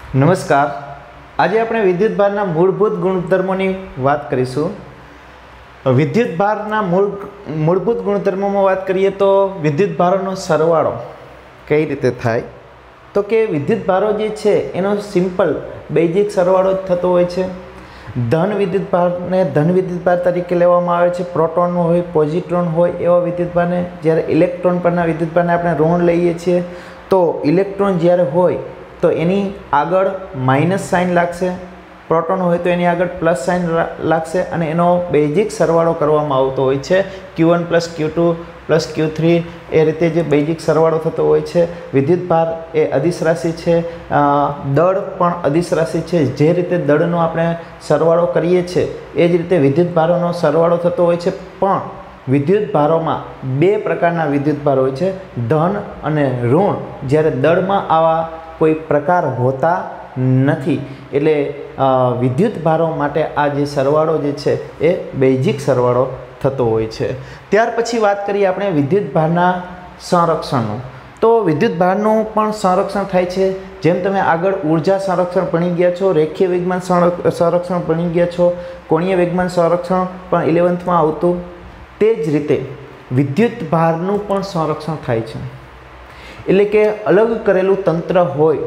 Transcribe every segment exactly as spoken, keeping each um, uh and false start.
નમસ્કાર. આજે આપણે વિદ્યુત ભારના મૂળભૂત ગુણધર્મોની વાત કરીશું. વિદ્યુત ભારના મૂળ મૂળભૂત ગુણધર્મોમાં વાત કરીએ તો વિદ્યુત ભારોનો સરવાળો કઈ રીતે થાય, તો કે વિદ્યુત ભારો જે છે એનો સિમ્પલ બેઝિક સરવાળો જ થતો હોય છે. ધન વિદ્યુત ભારને ધન વિદ્યુત ભાર તરીકે લેવામાં આવે છે. પ્રોટોન હોય, પોઝિટ્રોન હોય એવા વિદ્યુત ભારને, જ્યારે ઇલેક્ટ્રોન પરના વિદ્યુત ભારને આપણે ઋણ લઈએ છીએ તો ઇલેક્ટ્રોન જ્યારે હોય તો એની આગળ માઇનસ સાઇન લાગશે, પ્રોટોન હોય તો એની આગળ પ્લસ સાઇન લાગશે અને એનો બેઝિક સરવાળો કરવામાં આવતો હોય છે. Q one plus Q two plus Q three એ રીતે જે બેઝિક સરવાળો થતો હોય છે. વિદ્યુત ભાર એ અદિશ રાશિ છે, દળ પણ અદિશ રાશિ છે. જે રીતે દળનો આપણે સરવાળો કરીએ છીએ એ જ રીતે વિદ્યુત ભારોનો સરવાળો થતો હોય છે. પણ વિદ્યુત ભારોમાં બે પ્રકારના વિદ્યુત ભાર હોય છે, ધન અને ઋણ. જ્યારે દળમાં આવા કોઈ પ્રકાર હોતા નથી. એટલે વિદ્યુત ભારો માટે આ જે સરવાળો જે છે એ બેઝિક સરવાળો થતો હોય છે. ત્યાર પછી વાત કરીએ આપણે વિદ્યુત ભારના સંરક્ષણનું. તો વિદ્યુત ભારનું પણ સંરક્ષણ થાય છે. જેમ તમે આગળ ઉર્જા સંરક્ષણ ભણી ગયા છો, રેખીય વેગમાન સંરક્ષણ ભણી ગયા છો, કોણીય વેગમાન સંરક્ષણ પણ ઇલેવન્થમાં આવતું, તે જ રીતે વિદ્યુત ભારનું પણ સંરક્ષણ થાય છે. એટલે કે અલગ કરેલું તંત્ર હોય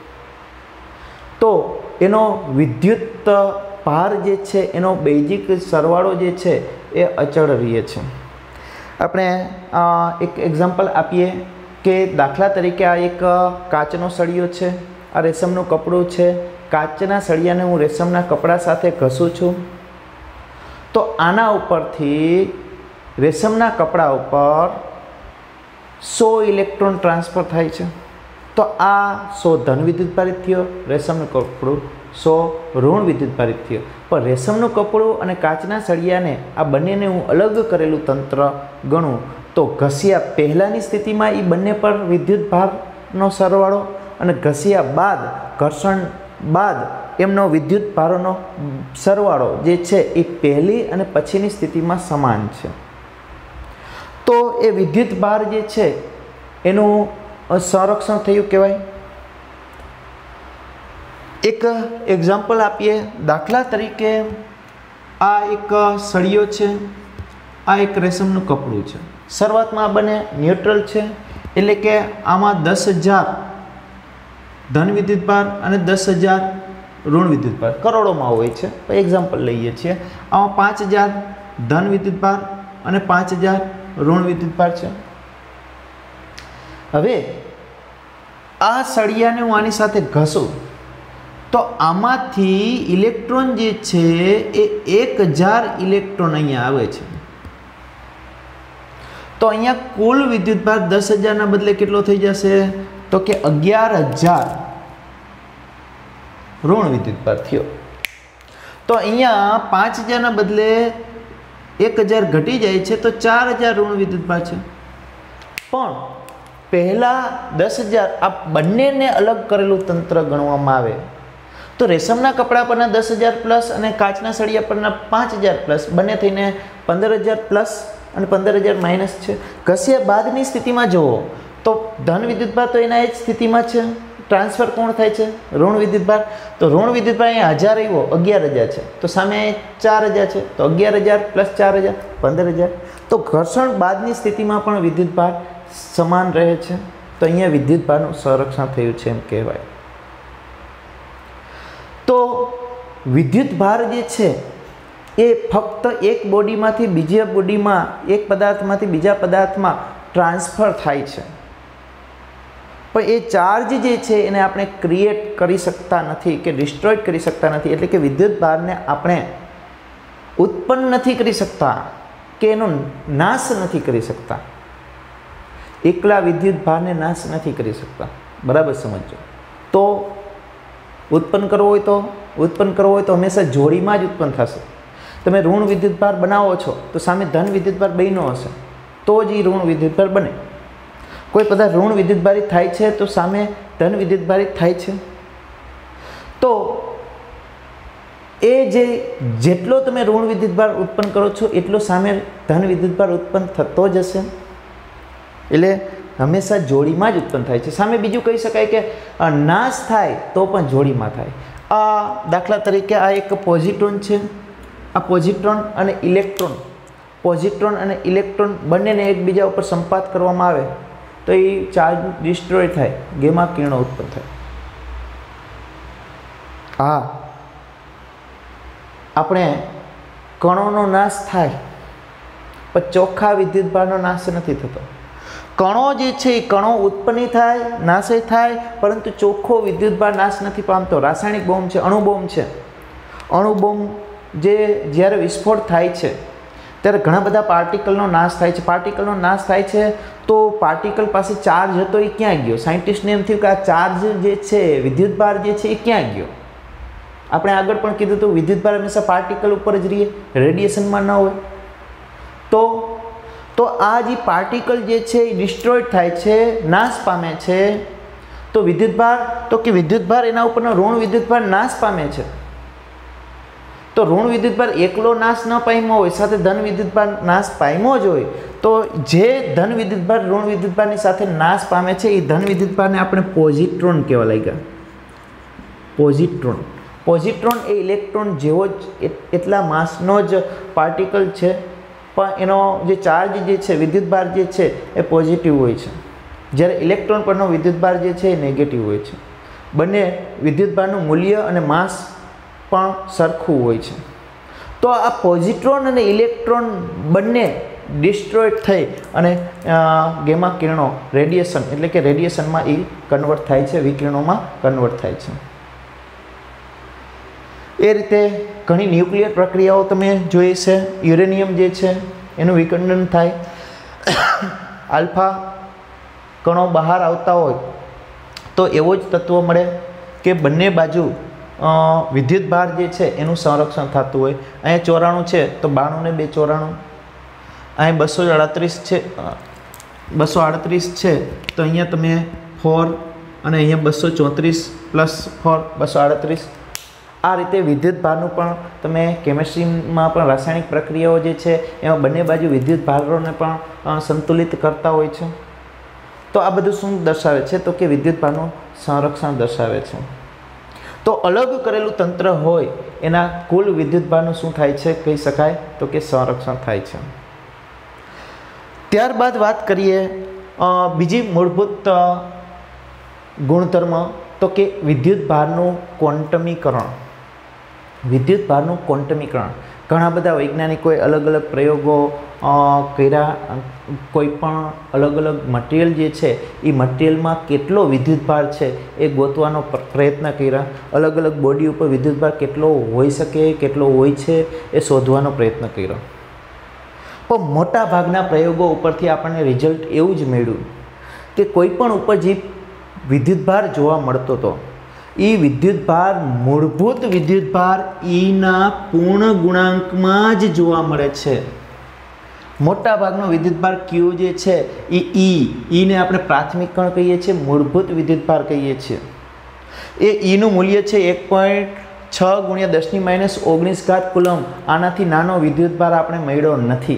તો એનો વિદ્યુત ભાર જે છે એનો બેઝિક સરવાળો જે છે એ અચળ રહે છે. આપણે એક એક્ઝામ્પલ આપીએ કે દાખલા તરીકે આ એક કાચનો સળિયો છે, આ રેશમનું કપડું છે. કાચના સળિયાને હું રેશમના કપડા સાથે ઘસું છું તો આના ઉપરથી રેશમના કપડા ઉપર સો ઇલેક્ટ્રોન ટ્રાન્સફર થાય છે. તો આ સો ધન વિદ્યુત ભારિત થયો, રેશમનું કપડું સો ઋણ વિદ્યુત ભારિત થયો. પણ રેશમનું કપડું અને કાચના સળિયાને આ બંનેને હું અલગ કરેલું તંત્ર ગણું તો ઘસ્યા પહેલાંની સ્થિતિમાં એ બંને પર વિદ્યુત ભારનો સરવાળો અને ઘસ્યા બાદ ઘર્ષણ બાદ એમનો વિદ્યુત ભારોનો સરવાળો જે છે એ પહેલી અને પછીની સ્થિતિમાં સમાન છે. તો એ વિદ્યુત ભાર જે છે એનું સંરક્ષણ થયું કહેવાય. એક એક્ઝામ્પલ આપીએ. દાખલા તરીકે આ એક સળિયો છે, આ એક રેશમનું કપડું છે. શરૂઆતમાં આ બંને ન્યુટ્રલ છે, એટલે કે આમાં દસ હજાર ધન વિદ્યુત ભાર અને દસ હજાર ઋણ વિદ્યુત ભાર કરોડોમાં હોય છે. એક્ઝામ્પલ લઈએ છીએ. આમાં પાંચ હજાર ધન વિદ્યુત ભાર અને પાંચ હજાર ઋણ વિદ્યુત ભાર છે. હવે આ સળિયાને હું આની સાથે ઘસું તો આમાંથી ઇલેક્ટ્રોન જે છે એ એક હજાર ઇલેક્ટ્રોન અહીંયા આવે છે. તો અહીંયા કુલ વિદ્યુત ભાર દસ હજારના બદલે કેટલો થઈ જશે, તો કે અગિયાર હજાર ઋણ વિદ્યુત ભાર થયો. તો અહીંયા પાંચ હજારના બદલે એક હજાર ઘટી જાય છે તો ચાર હજાર ઋણ વિદ્યુત ભાર છે. પણ પહેલાં દસ હજાર આ બંનેને અલગ કરેલું તંત્ર ગણવામાં આવે તો રેશમના કપડા પરના દસ હજાર પ્લસ અને કાચના સળિયા પરના પાંચ હજાર પ્લસ બંને થઈને પંદર હજાર પ્લસ અને પંદર હજાર માઇનસ છે. ઘસ્યા બાદની સ્થિતિમાં જુઓ તો ધન વિદ્યુત ભાર તો એના એ જ સ્થિતિમાં છે. ટ્રાન્સફર કોણ થાય છે? ઋણ વિદ્યુત ભાર. તો ઋણ વિદ્યુત ભાર અહીંયા હજાર આવ્યો, અગિયાર હજાર છે. તો સામે ચાર હજાર છે, તો અગિયાર હજાર પ્લસ ચાર હજાર પંદર હજાર. તો ઘર્ષણ બાદની સ્થિતિમાં પણ વિદ્યુત ભાર સમાન રહે છે. તો અહીંયા વિદ્યુત ભારનું સંરક્ષણ થયું છે એમ કહેવાય. તો વિદ્યુત ભાર જે છે એ ફક્ત એક બોડીમાંથી બીજા બોડીમાં, એક પદાર્થમાંથી બીજા પદાર્થમાં ટ્રાન્સફર થાય છે. પણ એ ચાર્જ જે છે એને આપણે ક્રિએટ કરી શકતા નથી કે ડિસ્ટ્રોય કરી શકતા નથી. એટલે કે વિદ્યુત ભારને આપણે ઉત્પન્ન નથી કરી શકતા કે એનો નાશ નથી કરી શકતા. એકલા વિદ્યુત ભારને નાશ નથી કરી શકતા. બરાબર સમજો. તો ઉત્પન્ન કરવો હોય તો ઉત્પન્ન કરવો હોય તો હંમેશા જોડીમાં જ ઉત્પન્ન થશે. તમે ઋણ વિદ્યુત ભાર બનાવો છો તો સામે ધન વિદ્યુત ભાર બન્યો હશે તો જ એ ઋણ વિદ્યુત ભાર બને. કોઈ પદાર્થ ઋણ વિદ્યુત ભારિત થાય છે તો સામે ધન વિદ્યુત ભારિત થાય છે. તો એ જે જેટલો તમે ઋણ વિદ્યુત ભાર ઉત્પન્ન કરો છો એટલો સામે ધન વિદ્યુત ભાર ઉત્પન્ન થતો જ હશે. એટલે હંમેશા જોડીમાં જ ઉત્પન્ન થાય છે. સામે બીજું કહી શકાય કે નાશ થાય તો પણ જોડીમાં થાય. આ દાખલા તરીકે આ એક પોઝિટ્રોન છે. આ પોઝિટ્રોન અને ઇલેક્ટ્રોન પોઝિટ્રોન અને ઇલેક્ટ્રોન બંનેને એકબીજા ઉપર સંપાત કરવામાં આવે તો એ ચાર્જ ડિસ્ટ્રોય થાય, ગેમા કિરણો ઉત્પન્ન થાય. હા, આપણે કણોનો નાશ થાય પણ ચોખ્ખા વિદ્યુતભારનો નાશ નથી થતો. કણો જે છે એ કણો ઉત્પન્ન થાય, નાશ થાય, પરંતુ ચોખ્ખો વિદ્યુતભાર નાશ નથી પામતો. રાસાયણિક બોમ્બ છે, અણુ બોમ્બ છે. અણુ બોમ્બ જે જ્યારે વિસ્ફોટ થાય છે ત્યારે ઘણા બધા પાર્ટિકલનો નાશ થાય છે. પાર્ટિકલનો નાશ થાય છે તો પાર્ટિકલ પાસે ચાર્જ હતો એ ક્યાં ગયો? સાયન્ટિસ્ટને એમ થયું કે આ ચાર્જ જે છે, વિદ્યુતભાર જે છે એ ક્યાં ગયો? આપણે આગળ પણ કીધું હતું વિદ્યુતભાર હંમેશા પાર્ટિકલ ઉપર જ રહે, રેડિયેશનમાં ન હોય. તો તો આ જે પાર્ટિકલ જે છે એ ડિસ્ટ્રોય થાય છે, નાશ પામે છે. તો વિદ્યુતભાર તો કે વિદ્યુતભાર એના ઉપરનો ઋણ વિદ્યુતભાર નાશ પામે છે. તો ઋણ વિદ્યુતભાર એકલો નાશ ન પામ્યો હોય, સાથે ધન વિદ્યુતભાર નાશ પામ્યો જ હોય, તો જે ધન વિદ્યુતભાર ઋણ વિદ્યુતભારની સાથે નાશ પામે છે એ ધન વિદ્યુતભારને આપણે પોઝિટ્રોન કહેવા લાગ્યા. પોઝિટ્રોન પોઝિટ્રોન એ ઇલેક્ટ્રોન જેવો જ એટલા માસનો જ પાર્ટિકલ છે, પણ એનો જે ચાર્જ જે છે, વિદ્યુતભાર જે છે એ પોઝિટિવ હોય છે, જ્યારે ઇલેક્ટ્રોન પરનો વિદ્યુતભાર જે છે એ નેગેટિવ હોય છે. બંને વિદ્યુતભારનું મૂલ્ય અને માસ પણ સરખું હોય છે. તો આ પોઝિટ્રોન અને ઇલેક્ટ્રોન બંને ડિસ્ટ્રોય થઈ અને ગેમા કિરણો રેડિયેશન એટલે કે રેડિયેશનમાં એ કન્વર્ટ થાય છે, વિકિરણોમાં કન્વર્ટ થાય છે. એ રીતે ઘણી ન્યુક્લિયર પ્રક્રિયાઓ તમે જોઈ છે. યુરેનિયમ જે છે એનું વિખંડન થાય, આલ્ફા કણો બહાર આવતા હોય તો એવો જ તત્વ મળે કે બંને બાજુ વિદ્યુતભાર જે છે એનું સંરક્ષણ થતું હોય. અહીંયા ચોરાણું છે તો બાણું ને બે ચોરાણું, અહીં બસો અડત્રીસ છે બસો આડત્રીસ છે તો અહીંયા તમે ફોર અને અહીંયા બસો ચોત્રીસ પ્લસ ફોર બસો આડત્રીસ. આ રીતે વિદ્યુતભારનું પણ તમે કેમેસ્ટ્રીમાં પણ રાસાયણિક પ્રક્રિયાઓ જે છે એમાં બંને બાજુ વિદ્યુતભારોને પણ સંતુલિત કરતા હોય છે. તો આ બધું શું દર્શાવે છે? તો કે વિદ્યુતભારનું સંરક્ષણ દર્શાવે છે. તો અલગ કરેલું તંત્ર હોય એના કુલ વિદ્યુતભારનું શું થાય છે કહી શકાય? તો કે સંરક્ષણ થાય છે. ત્યારબાદ વાત કરીએ બીજી મૂળભૂત ગુણધર્મ, તો કે વિદ્યુતભારનું ક્વોન્ટમીકરણ. વિદ્યુતભારનું ક્વોન્ટમીકરણ ઘણા બધા વૈજ્ઞાનિકોએ અલગ અલગ પ્રયોગો કર્યા. કોઈ પણ અલગ અલગ મટીરિયલ જે છે એ મટીરિયલમાં કેટલો વિદ્યુતભાર છે એ ગોતવાનો પ્રયત્ન કર્યા. અલગ અલગ બોડી ઉપર વિદ્યુતભાર કેટલો હોઈ શકે, કેટલો હોય છે એ શોધવાનો પ્રયત્ન કર્યો. પણ મોટા ભાગના પ્રયોગો ઉપરથી આપણને રિઝલ્ટ એવું જ મળ્યું કે કોઈ પણ ઉપર જે વિદ્યુતભાર જોવા મળતો હતો એ વિદ્યુતભાર મૂળભૂત વિદ્યુતભાર ઈના પૂર્ણ ગુણાંકમાં જ જોવા મળે છે. મોટા ભાગનો વિદ્યુતભાર ક્યુ જે છે એ ઈ ઈને આપણે પ્રાથમિક કણ કહીએ છીએ, મૂળભૂત વિદ્યુતભાર કહીએ છીએ. એ ઈનું મૂલ્ય છે એક પોઈન્ટ છ ગુણ્યા દસની માઇનસ ઓગણીસ ઘાત કુલમ. આનાથી નાનો વિદ્યુતભાર આપણે મળ્યો નથી.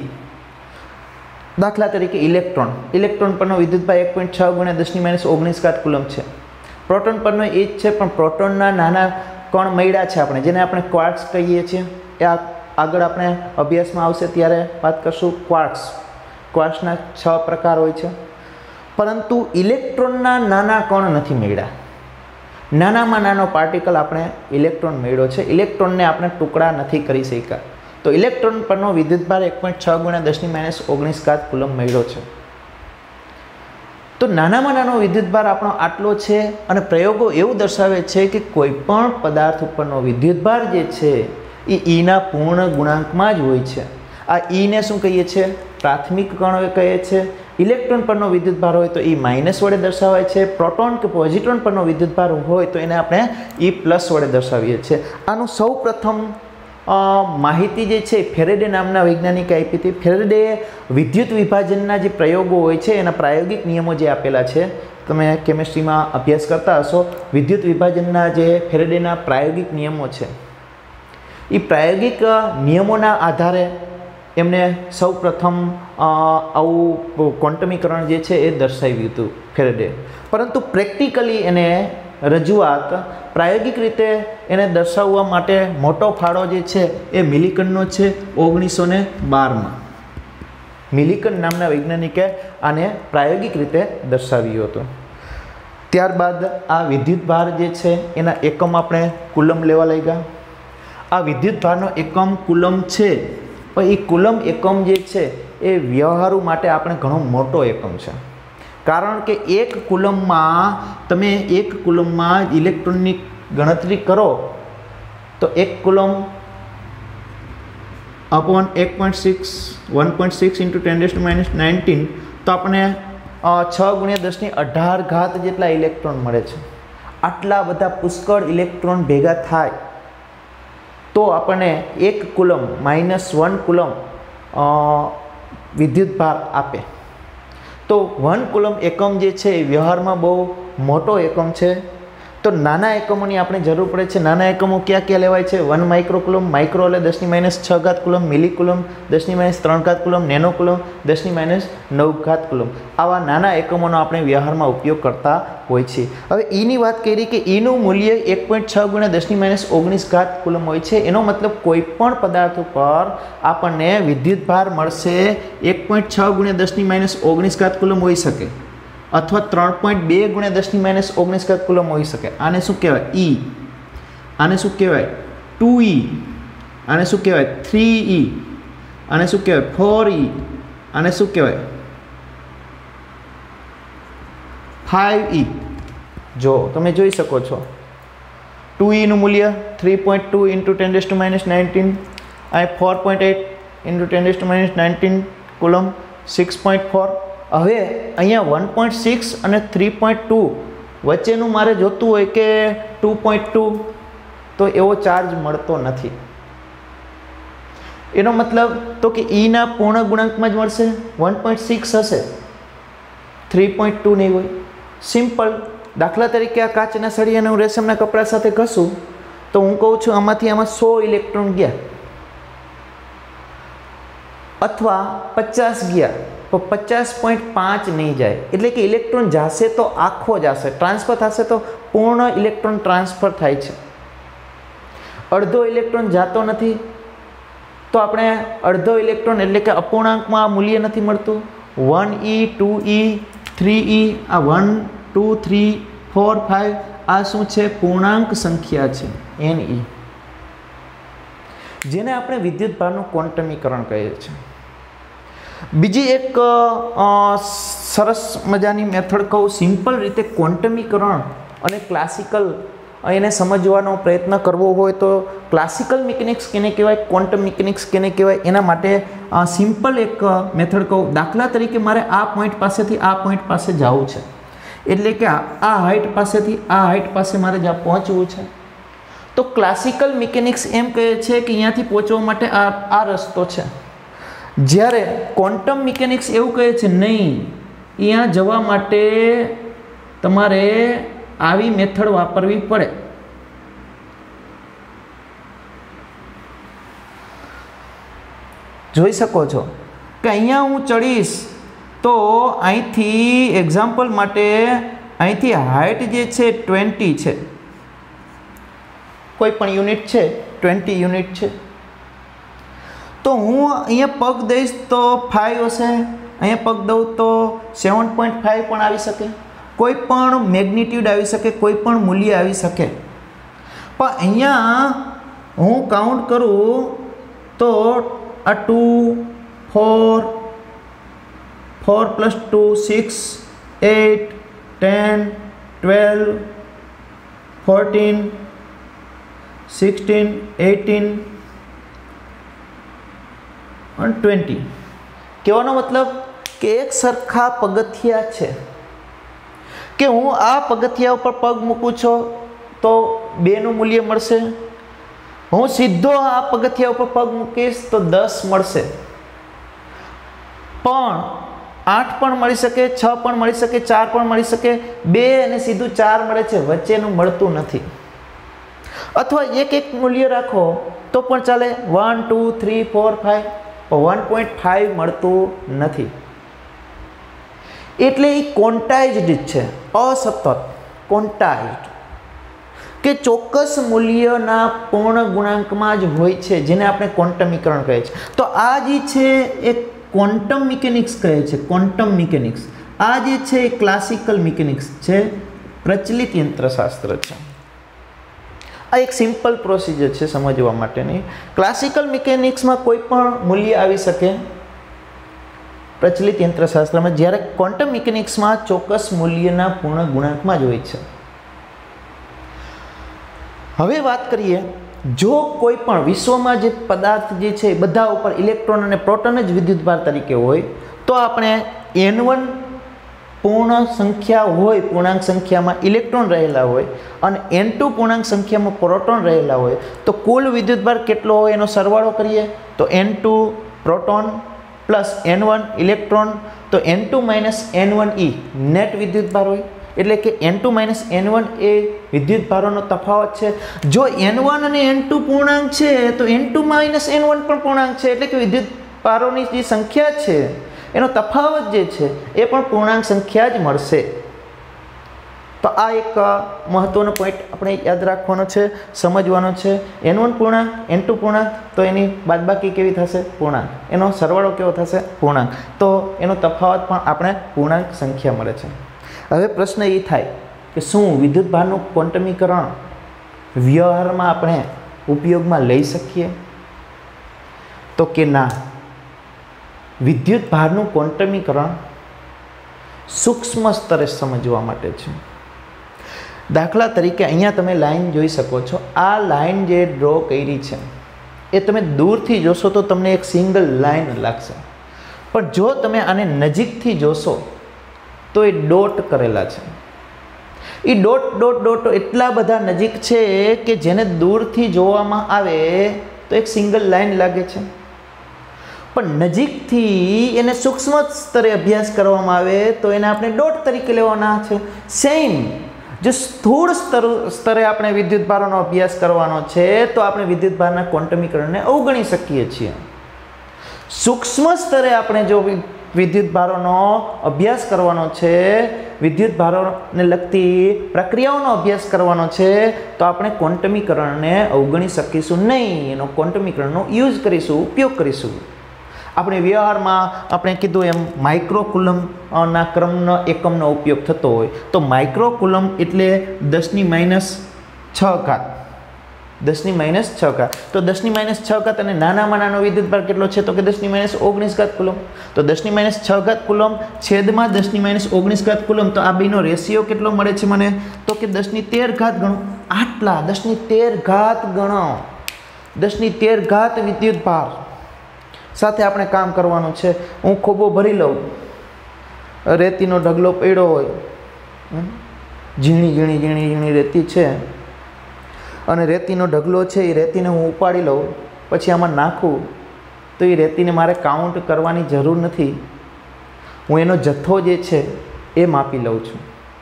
દાખલા તરીકે ઇલેક્ટ્રોન ઇલેક્ટ્રોન પરનો વિદ્યુતભાર એક પોઈન્ટ છ ગુણ્યા દસની માઇનસ ઓગણીસ ઘાત કુલમ છે. પ્રોટોન પરનો એ જ છે, પણ પ્રોટોનના નાના કણ મળ્યા છે આપણે, જેને આપણે ક્વાર્ટ્સ કહીએ છીએ. એ આગળ આપણે અભ્યાસમાં આવશે ત્યારે વાત કરશું. ક્વાર્ટ્સ ક્વાર્ટ્સના છ પ્રકાર હોય છે, પરંતુ ઇલેક્ટ્રોનના નાના કણ નથી મળ્યા. નાનામાં નાનો પાર્ટિકલ આપણે ઇલેક્ટ્રોન મળ્યો છે. ઇલેક્ટ્રોનને આપણે ટુકડા નથી કરી શક્યા. તો ઇલેક્ટ્રોન પરનો વિદ્યુતભાર એક પોઈન્ટ છ ગુણ્યા દસની માઇનસ ઓગણીસ ઘાત કુલમ મળ્યો છે. તો નાનામાં નાનો વિદ્યુતભાર આપણો આટલો છે. અને પ્રયોગો એવું દર્શાવે છે કે કોઈ પણ પદાર્થ ઉપરનો વિદ્યુતભાર જે છે એ ઈના પૂર્ણ ગુણાંકમાં જ હોય છે. આ ઈને શું કહીએ છીએ? પ્રાથમિક કણ કહીએ છીએ. ઇલેક્ટ્રોન પરનો વિદ્યુતભાર હોય તો એ માઇનસ વડે દર્શાવાય છે. પ્રોટોન કે પોઝિટ્રોન પરનો વિદ્યુતભાર હોય તો એને આપણે ઈ પ્લસ વડે દર્શાવીએ છીએ. આનું સૌ પ્રથમ માહિતી જે છે ફેરેડે નામના વૈજ્ઞાનિકે આપી હતી. ફેરેડે વિદ્યુત વિભાજનના જે પ્રયોગો હોય છે એના પ્રાયોગિક નિયમો જે આપેલા છે, તમે કેમેસ્ટ્રીમાં અભ્યાસ કરતા હશો. વિદ્યુત વિભાજનના જે ફેરેડેના પ્રાયોગિક નિયમો છે એ પ્રાયોગિક નિયમોના આધારે એમને સૌ પ્રથમ આવું ક્વોન્ટમીકરણ જે છે એ દર્શાવ્યું હતું ફેરેડે. પરંતુ પ્રેક્ટિકલી એને રજૂઆત પ્રાયોગિક રીતે એને દર્શાવવા માટે મોટો ફાળો જે છે એ મિલિકનનો છે ઓગણીસો ને બારમાં. મિલિકન નામના વૈજ્ઞાનિકે આને પ્રાયોગિક રીતે દર્શાવ્યું હતું. ત્યારબાદ આ વિદ્યુતભાર જે છે એના એકમ આપણે કુલમ લેવા લાગ્યા. આ વિદ્યુતભારનો એકમ કુલમ છે, પણ એ કુલમ એકમ જે છે એ વ્યવહારુ માટે આપણે ઘણો મોટો એકમ છે. કારણ કે એક કુલમમાં તમે એક કુલમમાં ઇલેક્ટ્રોનની ગણતરી કરો તો એક કુલમ અપોન એક point six one point six into ten raise to minus nineteen તો આપણે છ ગુણ્યા દસની અઢાર ઘાત જેટલા ઇલેક્ટ્રોન મળે છે. આટલા બધા પુષ્કળ ઇલેક્ટ્રોન ભેગા થાય તો આપણને એક કુલમ માઇનસ વન કુલમ વિદ્યુતભાર આપે. તો વન કુલમ એકમ જે છે એ વ્યવહારમાં બહુ મોટો એકમ છે. તો નાના એકમોની આપણે જરૂર પડે છે. નાના એકમો ક્યાં ક્યાં લેવાય છે? વન માઇક્રો કુલમ, માઇક્રો એટલે દસની માઇનસ છ ઘાત કુલમ, મિલી કુલમ દસની માઇનસ ત્રણ ઘાત કુલમ, નેનો કુલમ દસની માઇનસ નવ ઘાત કુલમ. આવા નાના એકમોનો આપણે વ્યવહારમાં ઉપયોગ કરતા હોય છે. હવે ઈની વાત કરી કે ઈનું મૂલ્ય એક પોઈન્ટ છ ગુણ્યા દસની માઇનસ ઓગણીસ ઘાત કુલમ હોય છે. એનો મતલબ કોઈ પણ પદાર્થ ઉપર આપણને વિદ્યુતભાર મળશે એક પોઈન્ટ છ ગુણ્યા દસની માઇનસ ઓગણીસ ઘાત કુલમ હોઈ શકે, અથવા ત્રણ પોઈન્ટ બે ગુણ્યા દસની માઇનસ ઓગણીસ ઘાત કુલમ હોઈ શકે. આને શું કહેવાય? ઈ. આને શું કહેવાય? Two e. આને શું કહેવાય? Three e. આને શું કહેવાય? Four e. આને શું કહેવાય? Five e. જો તમે જોઈ શકો છો ટુ ઈનું મૂલ્ય three point two into ten raise to minus nineteen, અને four point eight into ten raise to minus nineteen coulomb, six point four. હવે અહીંયા વન પોઈન્ટ સિક્સ અને થ્રી પોઈન્ટ ટુ વચ્ચેનું મારે જોતું હોય કે ટુ પોઈન્ટ ટુ, તો એવો ચાર્જ મળતો નથી. એનો મતલબ તો કે ઈના પૂર્ણ ગુણાંકમાં જ મળશે. વન પોઈન્ટ સિક્સ હશે, થ્રી પોઈન્ટ ટુ નહીં હોય. સિમ્પલ. દાખલા તરીકે આ કાચના સળિયાને હું રેશમના કપડા સાથે ઘસું તો હું કહું છું આમાંથી આમાં સો ઇલેક્ટ્રોન ગયા અથવા પચાસ ગયા, તો પચાસ પોઈન્ટ પાંચ નહીં જાય. એટલે કે ઇલેક્ટ્રોન જશે તો આખો જશે, ટ્રાન્સફર થશે તો પૂર્ણ ઇલેક્ટ્રોન ટ્રાન્સફર થાય છે. અડધો ઇલેક્ટ્રોન જાતો નથી તો આપણે અડધો ઇલેક્ટ્રોન એટલે કે અપૂર્ણાંકમાં મૂલ્ય નથી મળતું. One e, two e, three e, આ one two three four five આ શું છે? પૂર્ણાંક સંખ્યા છે, એન ઈ, જેને આપણે વિદ્યુતભારનું ક્વોન્ટમીકરણ કહીએ છીએ. બીજી એક સરસ મજાની મેથડ કહું, સિમ્પલ રીતે ક્વોન્ટમીકરણ અને ક્લાસિકલ એને સમજવાનો પ્રયત્ન કરવો હોય તો ક્લાસિકલ મિકેનિક્સ કેને કહેવાય, ક્વોન્ટમ મિકેનિક્સ કેને કહેવાય, એના માટે સિમ્પલ એક મેથડ કહું. દાખલા તરીકે મારે આ પોઈન્ટ પાસેથી આ પોઈન્ટ પાસે જવું છે, એટલે કે આ હાઇટ પાસેથી આ હાઇટ પાસે મારે જ્યાં પહોંચવું છે, તો ક્લાસિકલ મિકેનિક્સ એમ કહે છે કે અહીંયાથી પહોંચવા માટે આ આ રસ્તો છે. જ્યારે ક્વોન્ટમ મિકેનિક્સ એવું કહે છે નહીં, અહીંયા જવા માટે તમારે આવી મેથડ વાપરવી પડે. જોઈ શકો છો કે અહીંયા હું ચડીશ તો અહીંથી એક્ઝામ્પલ માટે અહીંથી હાઇટ જે છે ટ્વેન્ટી છે, કોઈ પણ યુનિટ છે ટ્વેન્ટી યુનિટ છે, તો હું અહીંયા પગ દઈશ તો ફાઈવ હશે, અહીંયા પગ દઉં તો સેવન પોઈન્ટ ફાઈવ પણ આવી શકે, કોઈ પણ મેગ્નિટ્યુડ આવી શકે, કોઈ પણ મૂલ્ય આવી શકે. પણ અહીંયા હું કાઉન્ટ કરું તો આ two, four, four plus two six, eight, ten, twelve, fourteen, sixteen, eighteen અને ટ્વેન્ટી. કહેવાનો મતલબ કે એક સરખા પગથિયા છે કે હું આ પગથિયા ઉપર પગ મૂકું છું તો બેનું મૂલ્ય મળશે, હું સીધો આ પગથિયા ઉપર પગ મૂકીશ તો દસ મળશે. પણ આઠ પણ મળી શકે, છ પણ મળી શકે, ચાર પણ મળી શકે, બે અને સીધું ચાર મળે છે, વચ્ચેનું મળતું નથી. અથવા એક એક મૂલ્ય રાખો તો પણ ચાલે, one two three four five, one point five મળતું નથી. એટલે એ ક્વોન્ટાઇઝ્ડ છે, અસતત ક્વોન્ટાઇઝ્ડ, કે ચોક્કસ મૂલ્યના પૂર્ણ ગુણાંકમાં જ હોય છે, જેને આપણે ક્વોન્ટમીકરણ કહે છે. તો આ જે છે એ ક્વોન્ટમ મિકેનિક્સ કહે છે. ક્વોન્ટમ મિકેનિક્સ આ જે છે એ ક્લાસિકલ મિકેનિક્સ છે, પ્રચલિત યંત્રશાસ્ત્ર છે. આ એક સિમ્પલ પ્રોસિજર છે સમજવા માટેની. ક્લાસિકલ મિકેનિક્સમાં કોઈ પણ મૂલ્ય આવી શકે પ્રચલિત યંત્રશાસ્ત્રમાં, જ્યારે ક્વોન્ટમ મિકેનિક્સમાં ચોક્કસ મૂલ્યના પૂર્ણ ગુણાંકમાં જ હોય છે. હવે વાત કરીએ, જો કોઈ પણ વિશ્વમાં જે પદાર્થ જે છે બધા ઉપર ઇલેક્ટ્રોન અને પ્રોટોન જ વિદ્યુતભાર તરીકે હોય, તો આપણે એન વન પૂર્ણ સંખ્યા હોય, પૂર્ણાંક સંખ્યામાં ઇલેક્ટ્રોન રહેલા હોય, અને એન ટુ પૂર્ણાંક સંખ્યામાં પ્રોટોન રહેલા હોય, તો કુલ વિદ્યુતભાર કેટલો હોય એનો સરવાળો કરીએ તો n two proton plus n one electron, તો n two minus n one e net વિદ્યુતભાર હોય. એટલે કે n two minus n one એ વિદ્યુતભારોનો તફાવત છે. જો એન વન અને એન ટુ પૂર્ણાંક છે તો n two minus n one પણ પૂર્ણાંક છે. એટલે કે વિદ્યુતભારોની જે સંખ્યા છે એનો તફાવત જે છે એ પણ પૂર્ણાંક સંખ્યા જ મળશે. તો આ એક મહત્વનો પોઈન્ટ આપણે યાદ રાખવાનો છે, સમજવાનો છે. એન વન પૂર્ણાંક, એન ટુ પૂર્ણાંક, તો એની બાદબાકી કેવી થશે? પૂર્ણાંક. એનો સરવાળો કેવો થશે? પૂર્ણાંક. તો એનો તફાવત પણ આપણે પૂર્ણાંક સંખ્યા મળે છે. હવે પ્રશ્ન એ થાય કે શું વિદ્યુતભારનું ક્વોન્ટમીકરણ વ્યવહારમાં આપણે ઉપયોગમાં લઈ શકીએ? તો કે ના. વિદ્યુતભારનું ક્વોન્ટમીકરણ સૂક્ષ્મ સ્તરે સમજવા માટે છે. દાખલા તરીકે અહીંયા તમે લાઈન જોઈ શકો છો. આ લાઈન જે ડ્રો કરી છે એ તમે દૂરથી જોશો તો તમને એક સિંગલ લાઈન લાગશે, પણ જો તમે આને નજીકથી જોશો તો એ ડોટ કરેલા છે. એ ડોટ ડોટ ડોટ એટલા બધા નજીક છે કે જેને દૂરથી જોવામાં આવે તો એક સિંગલ લાઈન લાગે છે, પણ નજીકથી એને સૂક્ષ્મ સ્તરે અભ્યાસ કરવામાં આવે તો એને આપણે ડોટ તરીકે લેવાના છે. સેમ જો સ્થૂળ સ્તર સ્તરે આપણે વિદ્યુતભારોનો અભ્યાસ કરવાનો છે તો આપણે વિદ્યુતભારના ક્વોન્ટમીકરણને અવગણી શકીએ છીએ. સૂક્ષ્મ સ્તરે આપણે જો વિદ્યુતભારોનો અભ્યાસ કરવાનો છે, વિદ્યુતભારોને લગતી પ્રક્રિયાઓનો અભ્યાસ કરવાનો છે, તો આપણે ક્વોન્ટમીકરણને અવગણી શકીશું નહીં. એનો ક્વોન્ટમીકરણનો યુઝ કરીશું, ઉપયોગ કરીશું. આપણે વ્યવહારમાં આપણે કીધું એમ માઇક્રોકુલમ ના ક્રમનો એકમનો ઉપયોગ થતો હોય તો માઇક્રોકુલમ એટલે દસની માઇનસ છ ઘાત, દસની માઇનસ છ ઘાત. તો દસની માઇનસ છ ઘાત અને નાનામાં નાનો વિદ્યુતભાર કેટલો છે? તો કે દસની માઇનસ ઓગણીસ ઘાત કુલમ. તો દસની માઇનસ છ ઘાત કુલમ છેદમાં દસની માઇનસ ઓગણીસ ઘાત કુલમ. તો આ બેનો રેશિયો કેટલો મળે છે મને? તો કે દસની તેર ઘાત ગણો. આટલા દસની તેર ઘાત ગણો. દસની તેર ઘાત વિદ્યુતભાર સાથે આપણે કામ કરવાનું છે. હું ખોબો ભરી લઉં, રેતીનો ઢગલો પડ્યો હોય, ઝીણી ઝીણી ઝીણી ઝીણી રેતી છે, અને રેતીનો ઢગલો છે એ રેતીને હું ઉપાડી લઉં, પછી આમાં નાખું, તો એ રેતીને મારે કાઉન્ટ કરવાની જરૂર નથી. હું એનો જથ્થો જે છે એ માપી લઉં છું,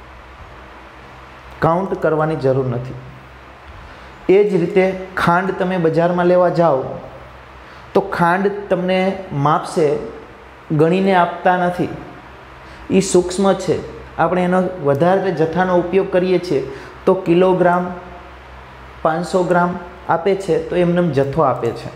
કાઉન્ટ કરવાની જરૂર નથી. એ જ રીતે ખાંડ તમે બજારમાં લેવા જાઓ તો ખાંડ તમને માપશે, ગણીને આપતા નથી. એ સૂક્ષ્મ છે. આપણે એનો વધારે જથ્થાનો ઉપયોગ કરીએ છીએ તો કિલોગ્રામ, પાંચસો ગ્રામ આપે છે, તો એમને જથ્થો આપે છે.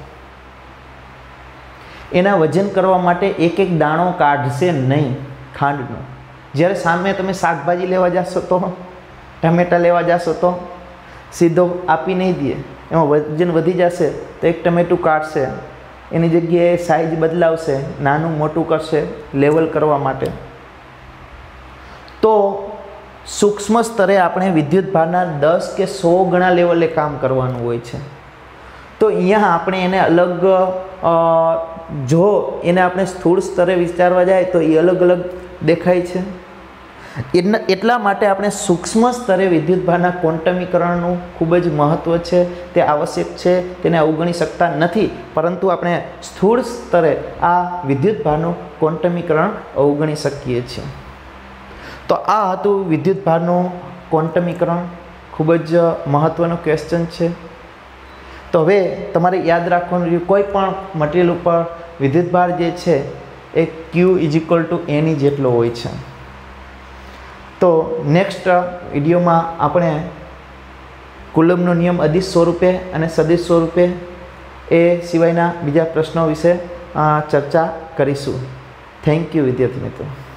એના વજન કરવા માટે એક એક દાણો કાઢશે નહીં ખાંડનો. જ્યારે સામે તમે શાકભાજી લેવા જશો તો, ટમેટાં લેવા જશો તો સીધો આપી નહીં દે, એમાં વજન વધી જશે તો એક ટમેટું કાઢશે, એની જગ્યાએ સાઇઝ બદલાવશે, નાનું મોટું કરશે લેવલ કરવા માટે. તો સૂક્ષ્મ સ્તરે આપણે વિદ્યુતભારના દસ કે સો ગણા લેવલે કામ કરવાનું હોય છે. તો અહીંયા આપણે એને અલગ, જો એને આપણે સ્થૂળ સ્તરે વિચારવા જાય તો એ અલગ અલગ દેખાય છે. એના એટલા માટે આપણે સૂક્ષ્મ સ્તરે વિદ્યુતભારના ક્વોન્ટમીકરણનું ખૂબ જ મહત્ત્વ છે, તે આવશ્યક છે, તેને અવગણી શકતા નથી. પરંતુ આપણે સ્થૂળ સ્તરે આ વિદ્યુતભારનું ક્વોન્ટમીકરણ અવગણી શકીએ છીએ. તો આ હતું વિદ્યુતભારનું ક્વોન્ટમીકરણ. ખૂબ જ મહત્ત્વનો ક્વેશ્ચન છે. તો હવે તમારે યાદ રાખવાનું, કોઈ પણ મટીરિયલ ઉપર વિદ્યુતભાર જે છે એ ક્યુ ઇઝ ઇક્વલ ટુ એની જેટલો હોય છે. તો નેક્સ્ટ વિડીયોમાં આપણે કુલમ્બનો નિયમ અદિશ સ્વરૂપે અને સદિશ સ્વરૂપે એ સિવાયના બીજા પ્રશ્નો વિશે ચર્ચા કરીશું. થેન્ક યુ વિદ્યાર્થી મિત્રો.